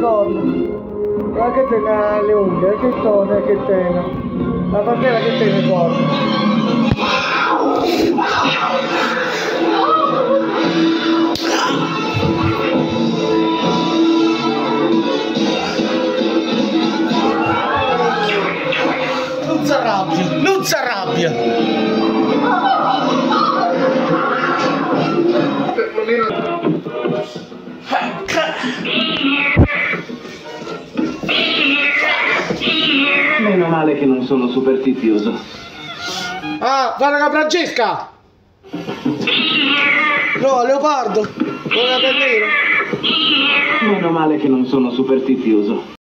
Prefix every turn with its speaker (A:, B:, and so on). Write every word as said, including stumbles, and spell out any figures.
A: corna. Ma che tiene le unghie, che tone, che tiene. La pantera che tiene le corna. Non si arrabbia, non si arrabbia.
B: Meno male che non sono superstizioso.
A: Ah, guarda la Francesca! No, Leopardo! Guarda per nero!
B: Meno male che non sono superstizioso.